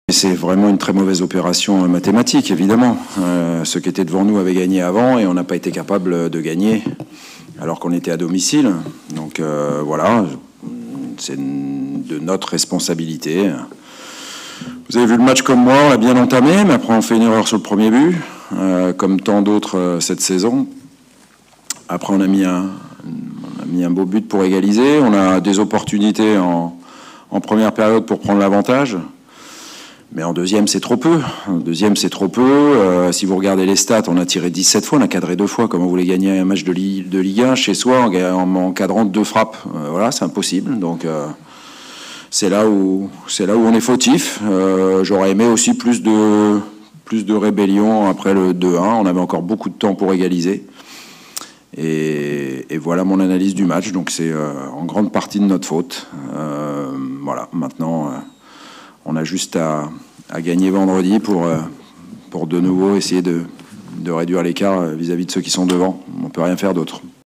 C'est vraiment une très mauvaise opération mathématique, évidemment. Ceux qui étaient devant nous avaient gagné avant et on n'a pas été capable de gagner alors qu'on était à domicile. Donc voilà, c'est de notre responsabilité. Vous avez vu le match comme moi, on l'a bien entamé, mais après on fait une erreur sur le premier but, comme tant d'autres cette saison. Après on a mis un beau but pour égaliser. On a des opportunités en première période pour prendre l'avantage. Mais en deuxième, c'est trop peu. En deuxième, c'est trop peu. Si vous regardez les stats, on a tiré 17 fois, on a cadré 2 fois. Comment vous voulez gagner un match de Ligue 1 chez soi en cadrant 2 frappes? Voilà, c'est impossible. Donc, c'est là où on est fautif. J'aurais aimé aussi plus de rébellion après le 2-1. On avait encore beaucoup de temps pour égaliser. Et voilà mon analyse du match. Donc, c'est en grande partie de notre faute. Voilà, maintenant... on a juste à gagner vendredi pour de nouveau essayer de réduire l'écart vis-à-vis de ceux qui sont devant. On ne peut rien faire d'autre.